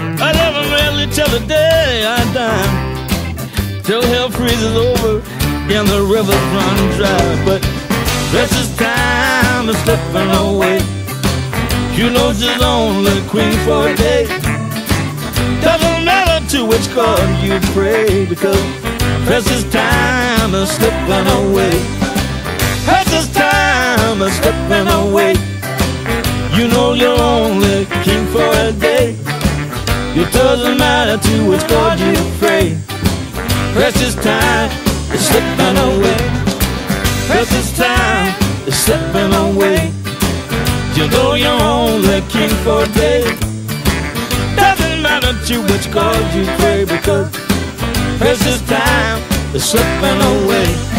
I love him really till the day I die, till hell freezes over and the rivers run dry. But precious time is slipping away. You know she's only queen for a day. Doesn't matter to which God you pray, because precious time is slipping away. Precious time is slipping away. You know you're only king for a day. It doesn't matter to which God you pray. Precious time is slipping away. Precious time is slipping away. You know you're only king for a day. Doesn't matter to which God you pray, because precious time is slipping away.